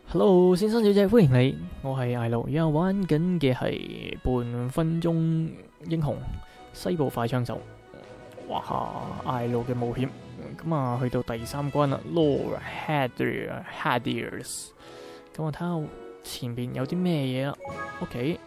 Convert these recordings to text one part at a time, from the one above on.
Hello，先生小姐，歡迎你，我係艾路，而家玩緊嘅係半分鐘英雄西部快槍手。哇下艾路嘅冒險，去到第3關啦 ，Lord Hadiers。咁我睇下前面有啲咩嘢啦。OK，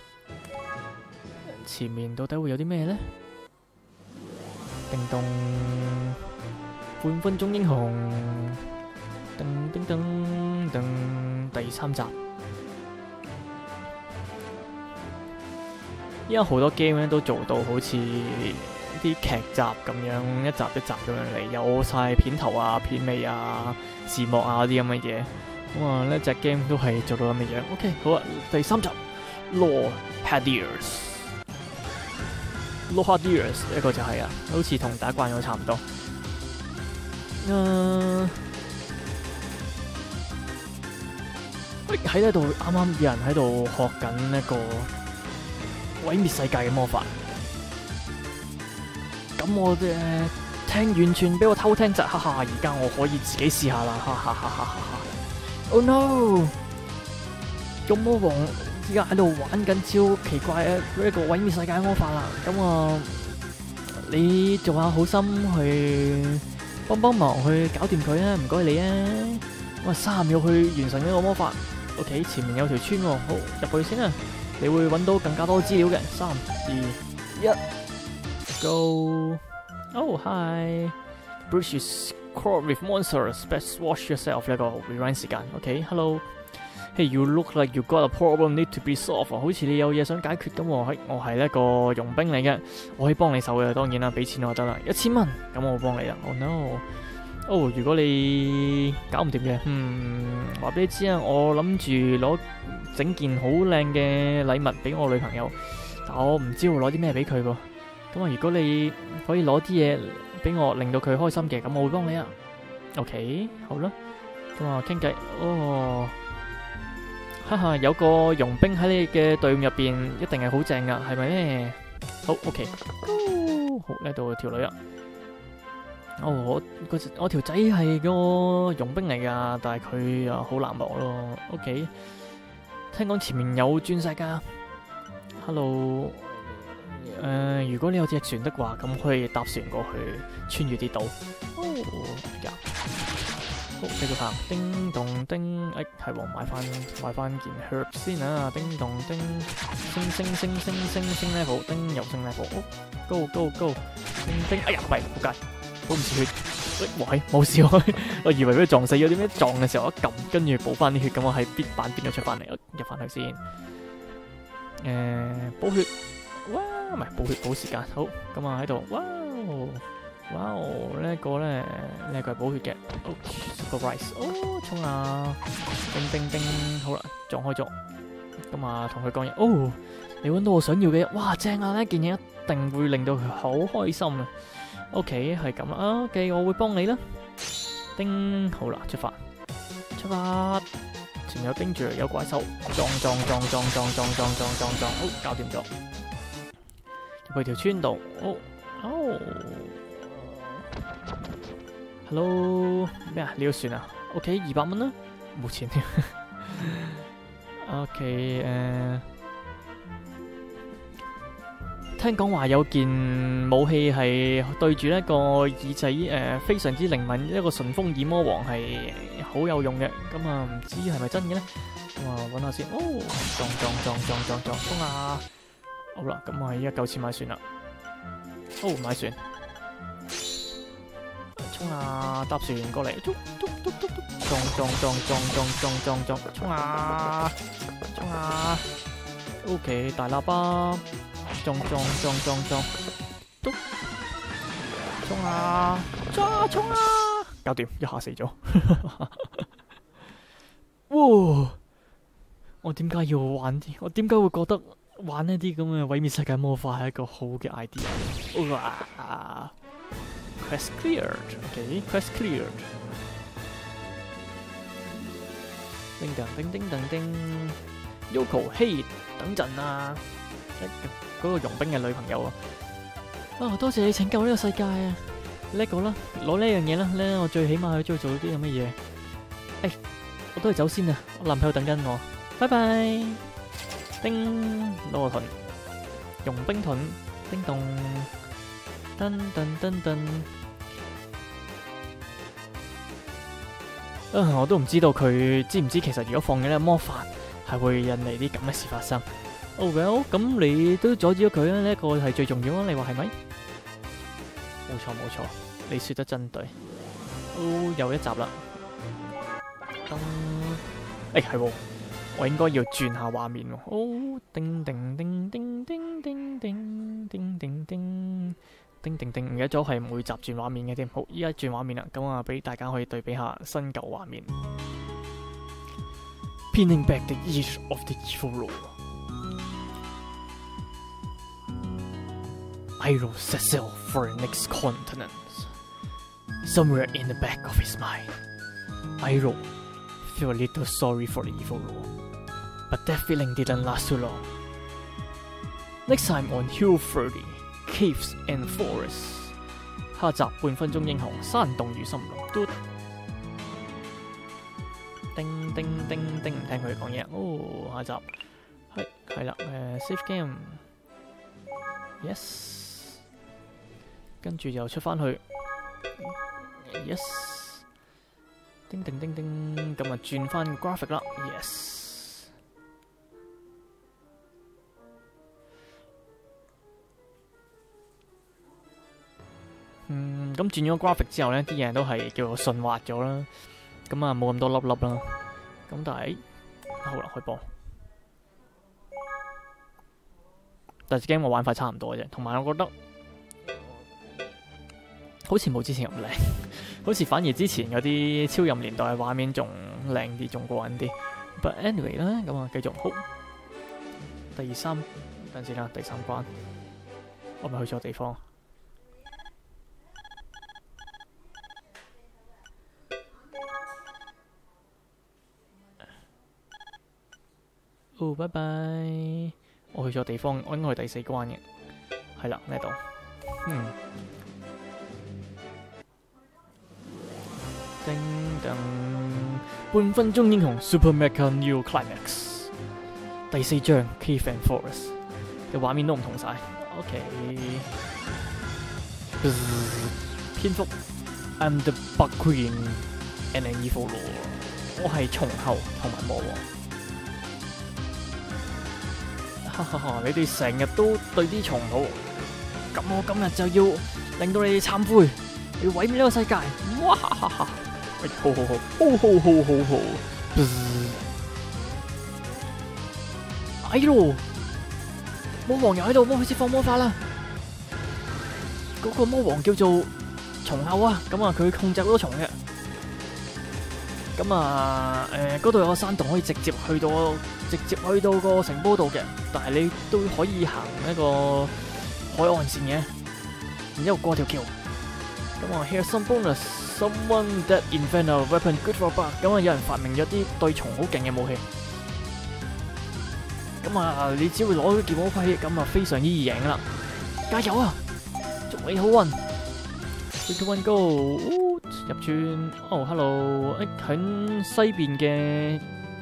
前面到底會有啲咩呢？叮咚，半分鐘英雄。噔噔噔噔，第3集。依家好多 game 咧都做到好似啲劇集咁樣，一集一集咁樣嚟，有晒片頭啊、片尾啊、字幕啊啲咁嘅嘢。呢隻 game 都係做到咁嘅樣。OK， 好啊，第3集 Lord Hadiers。Lord Hadiers 一個就係啊，好似同打慣咗差唔多。喺呢度啱啱有人喺度學緊一個毀滅世界嘅魔法，咁我聽完全俾我偷聽窒，哈哈！而家我可以自己試下啦，哈哈哈哈哈哈 ！Oh no！ 個魔王而家喺度玩緊超奇怪嘅一個毀滅世界嘅魔法啦，你做下好心去幫忙去搞掂佢啊，唔該你啊！我3秒去完成呢個魔法。OK， 前面有條村喎，好入去先啦。你會揾到更加多資料嘅。3、2、1 ，Go！ Oh hi！ Bridge is crawled with monsters. Best wash yourself 呢個 rewind 時間。OK，Hello。Hey, you look like you got a problem need to be solved。好似你有嘢想解決咁喎。我係一個傭兵嚟嘅，我可以幫你手嘅。當然啦，俾錢我得啦，1000蚊，咁我會幫你啦。Oh no！如果你搞唔掂嘅，話俾你知啊，我諗住攞整件好靚嘅禮物俾我女朋友，但我唔知會攞啲咩俾佢噃。如果你可以攞啲嘢俾我，令到佢開心嘅，咁我會幫你啊。OK， 好啦，傾偈。哈哈，有個傭兵喺你嘅隊伍入邊，一定係好正噶，係咪咧？好 OK， 好呢度條女啊。我條仔係個傭兵嚟噶，但係佢又好冷漠咯。OK， 聽講前面有鑽石㗎。Hello， 如果你有隻船的話，咁可以搭船過去，穿越啲島。好，繼續行。叮咚叮，係喎，買翻件 herb 先啊。叮咚叮，升 level， 叮又升 level。Go， 叮叮，哎呀，唔係，仆街。好唔似血，喂，冇事喎，我以為俾佢撞死咗，點解撞嘅時候一撳，跟住補翻啲血，咁我喺必版變咗出翻嚟，入翻去先。補血，哇，唔係補血補時間，好，喺度，哇，呢個係補血嘅，個 rice， 衝啊，叮，好啦，撞開咗，同佢講嘢，你揾到我想要嘅嘢，哇，正啊，呢件嘢一定會令到佢好開心啊！OK， 係咁啦。OK， 我會幫你啦。叮，好啦，出發。前面有叮住，有怪獸，撞，好，搞掂咗。入去條村度，Hello， 咩啊？你要船啊 ？OK， 200蚊啦，冇錢添。OK，聽講話有件武器係對住一個耳仔非常之靈敏，一個順風耳魔王係好有用嘅，唔知係咪真嘅呢？揾下先。撞，衝啊！好啦，依家夠錢買船啦。買船，衝啊！搭船過嚟，撞，衝啊！OK， 大喇叭。撞，嘟，衝啊！衝啊！搞掂，一下死咗。我點解要玩啲？我點解會覺得玩呢啲咁嘅毀滅世界魔法係一個好嘅 idea？Quest cleared，OK，Quest cleared。叮 ，Yoko， 嘿，等陣啊！嗰個傭兵嘅女朋友啊！多謝你拯救呢個世界啊！呢個啦，攞呢樣嘢啦，我最起碼去做啲咁嘅嘢。 我都係走先啊！我男朋友等緊我，拜拜。叮，攞個盾，傭兵盾，叮咚，噔噔噔噔。我都唔知道佢知唔知，其實如果放嘅呢魔法係會引嚟啲咁嘅事發生。Oh well， 咁你都阻止咗佢啦，呢一個係最重要啊！你話係咪？冇錯冇錯，你說得真對。又一集啦。係喎，我應該要轉下畫面喎。叮叮叮叮叮叮叮叮叮叮叮叮叮，唔記得咗係每集轉畫面嘅添。好，依家轉畫面啦，咁啊，俾大家可以對比下新舊畫面。Pinning back the edge of the evil law, Iroh set sail for the next continent. Somewhere in the back of his mind, Iroh feel a little sorry for the evil law, but that feeling didn't last too long. Next time on Hero 30 Caves and Forests， 下集半分鐘英雄山洞與森林。嘟叮叮叮叮，唔聽佢講嘢。下集係啦，save game yes， 跟住又出翻去 yes。叮叮叮叮，咁啊轉翻 graphic 啦 ，yes。咁轉咗 graphic 之後呢，啲嘢都係叫做順滑咗啦，咁啊冇咁多粒粒啦。咁但係好啦，開波。但係 game 我玩法差唔多啫，同埋我覺得好似冇之前咁靚。好似反而之前嗰啲超任年代嘅畫面仲靚啲，仲過癮啲。But anyway 啦，咁啊繼續好。等陣先啦，第三關，我咪去錯地方。拜拜。我去錯地方，我應該去第4關嘅。係啦，呢度。叮當，半分鐘英雄 Super Mecha New Climax 第4章 Cave and Forest 嘅畫面都唔同晒。OK， 蝙蝠 I'm the Bug Queen and an Evil Lord， 我係蟲后同埋魔王。哈哈哈！你哋成日都對啲蟲好，咁我今日就要令到你哋懺悔，要毀滅呢個世界。哇哈哈哈！好，哎咯，魔王又喺度，開始放魔法啦。嗰個魔王叫做蟲后啊，咁啊佢控制好多蟲嘅。咁啊嗰度有個山洞可以直接去到個城堡度嘅，但係你都可以行一個海岸線嘅，然之後過條橋。咁啊 ，here's some bonus。Someone that invent a weapon good for bug， 咁啊有人發明咗啲對蟲好勁嘅武器，咁啊你只要攞咗件武器，咁啊非常之易贏啦！加油啊！祝你好運 ！3, 2, 1, go！ 入村hello！ 喺西邊嘅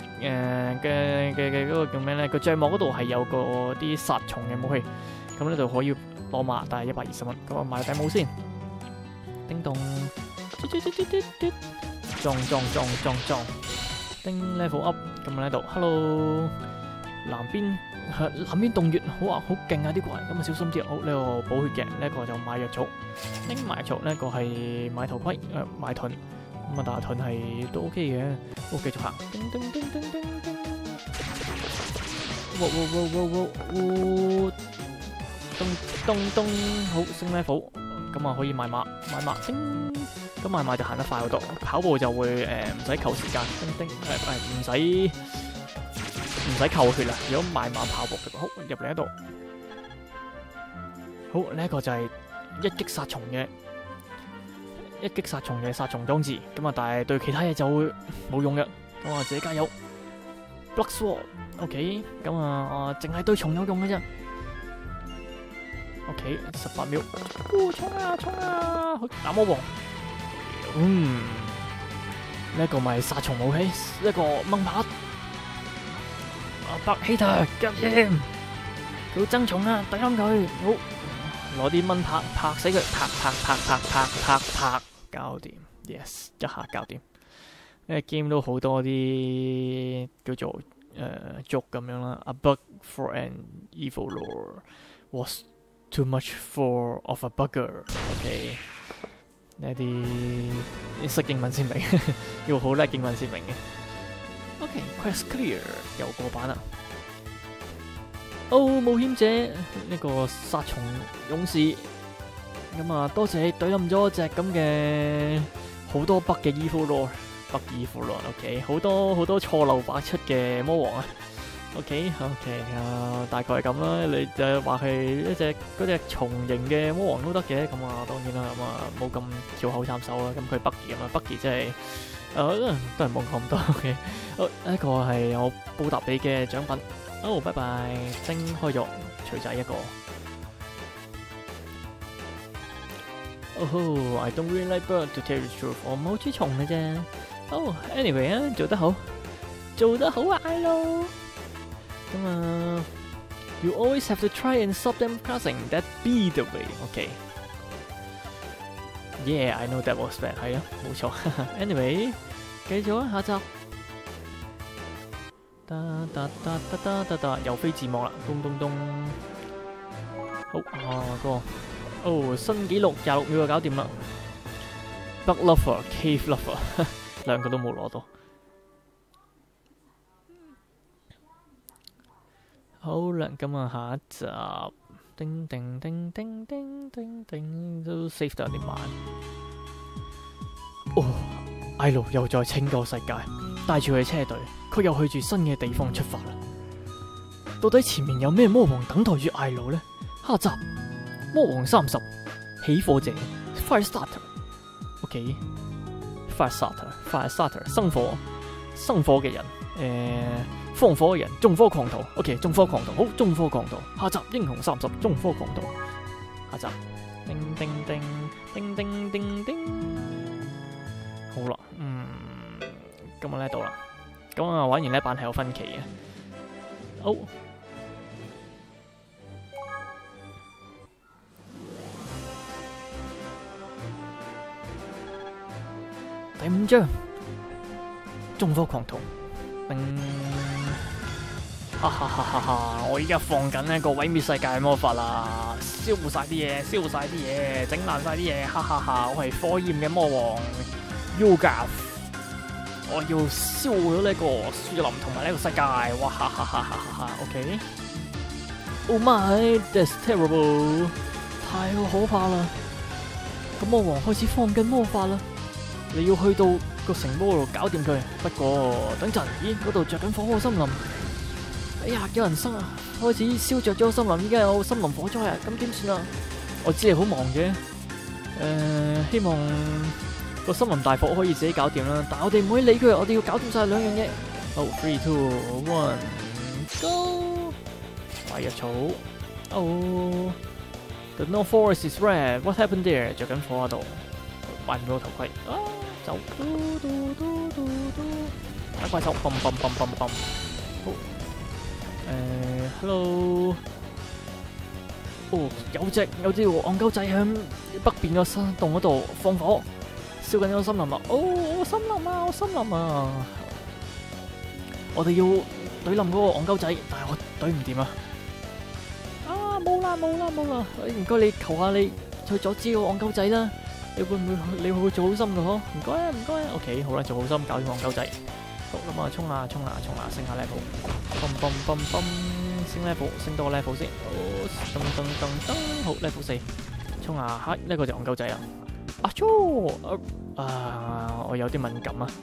嗰個叫咩咧？個帳幕嗰度係有個啲殺蟲嘅武器，咁呢度可以攞碼，但係120蚊。咁啊買頂帽先，叮咚。撞，叮 level up， 咁喺度 ，hello， 南邊洞穴，好啊，好勁啊啲怪，咁啊小心啲，好呢個補血嘅，呢個就買藥草，拎埋藥草，呢個係買頭盔，買盾，咁啊但係盾係都 OK 嘅，好繼續行，咚，好升 level， 咁啊可以買馬，叮。咁買馬就行得快好多，跑步就會唔使扣時間，唔使扣血啦。如果買馬跑步嘅，好入嚟呢度，好呢一個就係一擊殺蟲嘅殺蟲裝置，咁啊但係對其他嘢就會冇用嘅，咁啊自己加油。Blood Sword，OK， 咁啊淨係對蟲有用嘅啫。OK， 18秒，衝啊！打魔王。 呢一個咪殺蟲武器，一個掹拍。白希特夾掂，佢好憎蟲啊！懟冧佢，好攞啲蚊拍死佢，拍，搞掂 ，yes 一下搞掂。呢個 game 都好多啲叫做joke 咁樣啦。A bug for an evil lord was too much for of a bugger。OK， 呢啲識英文先明，要好叻英文先明嘅。OK，quest clear 又過版啦。冒險者呢個殺蟲勇士，咁啊多謝你懟冧咗隻咁嘅好多北嘅 evil lord， 北 evil lord。OK， 好多錯漏百出嘅魔王啊。OK， 大概係咁啦。你就話係嗰隻蟲形嘅魔王都得嘅，咁啊當然啦，咁啊冇咁翹口參手啦。咁佢北兒啊嘛，北兒即係。都係冇講咁多嘅。呢個係我報答你嘅獎品。拜拜，蒸開咗，錘仔一個。I don't really like bird to tell the truth， 我唔好中意蟲嘅啫。anyway 啊，做得好啊 ，ILO。咁啊 ，You always have to try and stop them crossing that be the way。OK。Yeah，I know that was bad， 係啊，冇錯。anyway。繼續啊，下集。又飛字幕啦，咚咚咚。好新紀錄26秒就搞掂啦。Bug Lover、Cave Lover 兩個都冇攞到。好啦，咁啊下一集，叮都 save 得有啲慢。艾魯又再拯救世界，帶住佢嘅車隊，佢又去住新嘅地方出發啦。到底前面有咩魔王等待住艾魯呢？下集魔王30起火者 Firestarter。OK，Fire Starter 生火嘅人，放火嘅人，縱火狂徒。OK， 縱火狂徒，好，縱火狂徒。下集英雄30縱火狂徒。下集叮。好啦，今日呢度啦，咁啊玩完呢版係有分歧嘅。好，第5章縱火狂徒。我依家放緊呢個毀滅世界嘅魔法啦，燒晒啲嘢，整爛晒啲嘢，我係火焰嘅魔王 Yoga， 我要燒咗呢個樹林同埋呢個世界，哇OK。Oh my， that's terrible， 太可怕啦！咁魔王開始放緊魔法啦，你要去到個城堡度搞掂佢。不過等陣，咦，嗰度着緊火嘅森林。哎呀，有人開始燒着咗森林，依家有森林火災啊！咁點算啊？我知你好忙嘅，希望個森林大火可以自己搞掂啦。但係我哋唔可以理佢，我哋要搞掂晒兩樣嘢。好 ，3、2、1 ，Go！ 壞日草。The North Forest is red. What happened there？ 着緊火喺度，買唔到頭盔。走！打怪獸，嘣！好。Hello， 有隻戇鳩仔喺北邊個山洞嗰度放火，燒緊個森林啊！森林啊！我哋要懟冧嗰個戇鳩仔，但係我懟唔掂啊！冇啦！唔該你求下你去阻止個戇鳩仔啦！你會做好心噶嗬？唔該啊！OK， 好啦，做好心搞掂戇鳩仔。好咁啊，衝啦，升下 level， 升 level， 升多個 level 先。噔，好 level 4，衝下，呢個就戇鳩仔啊！我有啲敏感啊！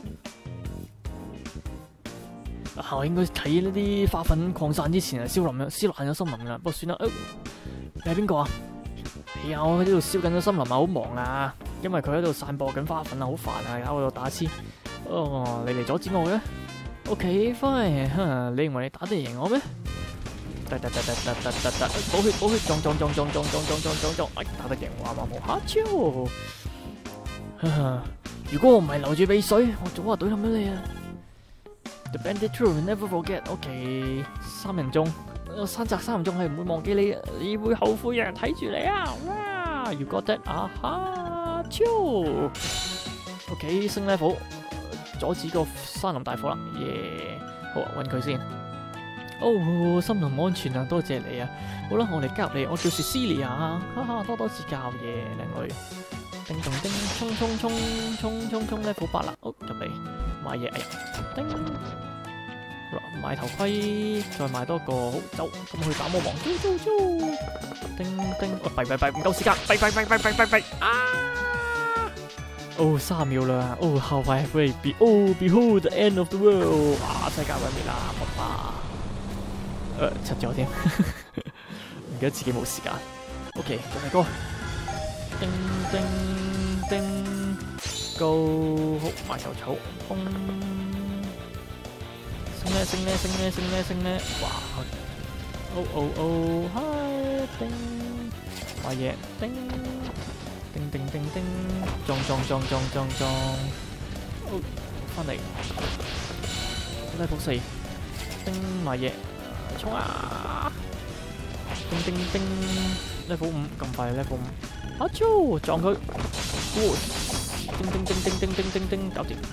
我應該睇呢啲花粉擴散之前燒爛咗森林噶，不過算啦。你係邊個啊？係啊，我喺呢度燒緊咗森林啊，好忙啊，因為佢喺度散播緊花粉啊，好煩啊，搞到打黐。你嚟阻止我嘅 ？OK fine， 你認為你打得贏我咩？補血，撞，打得贏我啱冇？ 如果我唔係流住鼻水，我早話懟冧咗你啊 ！The bandit truth never forget。OK， 三人眾，山澤三人眾係唔會忘記你，你會後悔嘅，睇住你啊！哇 ，You got that？ 啊哈，超 ！OK， 升 level， 阻止個山林大火啦，耶！好啊，揾佢先。哦，森林安全啊，多謝你啊！好啦，我嚟加入你，我叫 Cecilia 啊，哈哈，多多指教耶，靚女。叮咚叮，衝衝衝衝衝衝 level 8啦，哦入嚟買嘢，哎呀，叮，好啦，買頭盔，再買多個，好走，咁去打魔王，叮叮，哦弊，唔夠時間，弊啊！哦3秒啦，哦後排會behold the end of the world， 啊世界毀滅啦，柒咗添，唔記得自己冇時間 ，OK， 做咩歌？叮叮叮 ，Go！ 好，埋頭草，砰！升咧！哇！嗨！叮！買嘢，叮！撞！哦，翻嚟 ，level 4，叮買嘢，衝啊！叮 ，level 5咁快 level 5。阿超撞佢，叮，搞掂，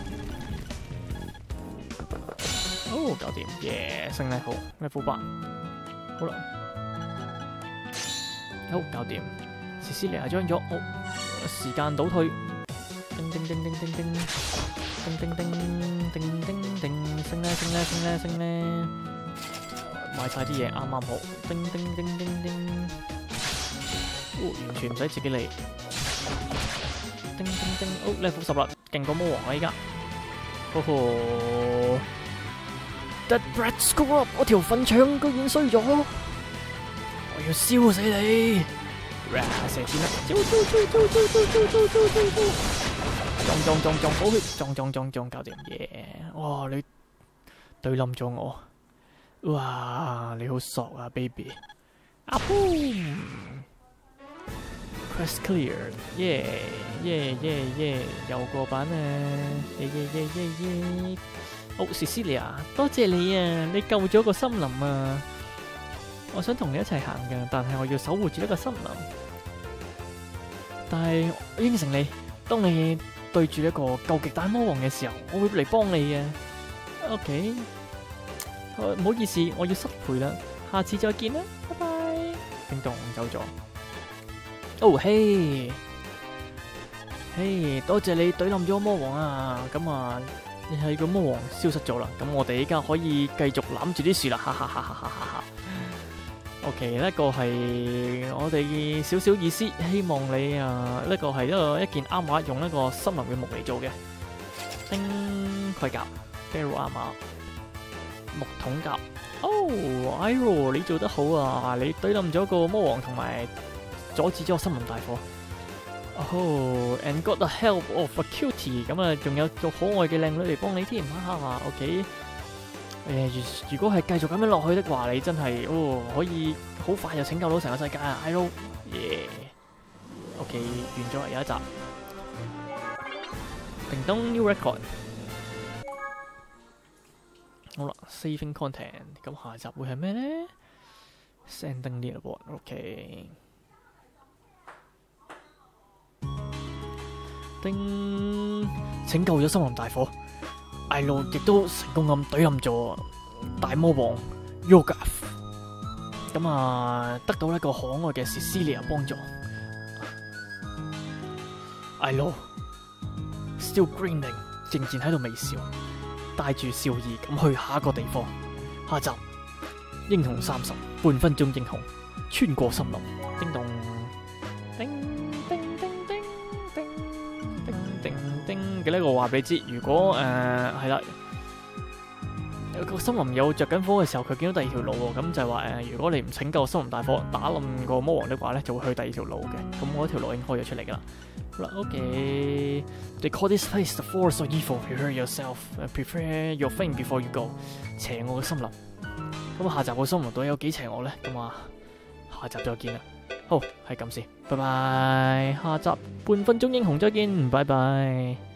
哦搞掂，耶，升 level 8，好啦，好搞掂，Cecilia將咗，好，時間倒退，叮，升咧，買晒啲嘢啱啱好，叮。完全唔使自己嚟，叮，哦 level 10啦，勁過魔王啦依家，That brat screw up， 我條粉腸居然衰咗，我要燒死你！射箭啦，撞，補血，撞，搞掂耶！哇，你對冧咗我，哇，你好索啊 ，baby， 啊boom！ Quest clear， 耶，又過版啊！耶！哦 ，Cecilia， 多謝你啊！你救咗個森林啊！我想同你一齊行㗎，但係我要守護住一個森林。但係我應承你，當你對住一個究極大魔王嘅時候，我會嚟幫你嘅。OK， 唔好意思，我要失陪啦，下次再見啦，拜拜。叮咚走咗。哦嘿，多謝你懟冧咗魔王啊！咁啊，你係個魔王消失咗啦，咁我哋依家可以繼續攬住啲樹啦，哈哈哈哈哈哈。OK， 呢個係我哋少少意思，希望你啊，呢個係一件啱話，用一個森林嘅木嚟做嘅。丁盔甲 ，Barrel Armor， 木桶甲。哦 ，Iroh， 你做得好啊！你懟冧咗個魔王同埋。阻止咗森林大火。and got the help of a cutie， 咁啊，仲有個可愛嘅靚女嚟幫你添，哈哈 ，OK。如果係繼續咁樣落去的話，你真係可以好快就拯救到成個世界啊 ！Iroh， 耶 ，OK， 完咗有一集。叮咚 new record。好啦 ，saving content， 咁下集會係咩咧 ？Sending leaderboard，OK。叮！拯救咗森林大火，艾露亦都成功咁懟冧咗大魔王 Yogath， 咁啊得到一個可愛嘅 Cecilia 幫助。艾露 still grinning， 仍然喺度微笑，帶住笑意咁去下一個地方。下集英雄30，半分鐘英雄穿過森林。叮咚，叮。嘅呢個話俾你知，如果係啦，個森林有着緊火嘅時候，佢見到第二條路喎，咁就係話如果你唔拯救森林大火，打冧個魔王的話咧，就會去第二條路嘅。咁我條路已經開咗出嚟噶啦。好啦 ，OK。They call this place the forest of evil. Prepare yourself. Prepare your thing before you go。邪惡嘅森林。咁下集個森林到底有幾邪惡咧？咁啊，下集再見啦。好，係咁先，拜拜。下集半分鐘英雄再見，拜拜。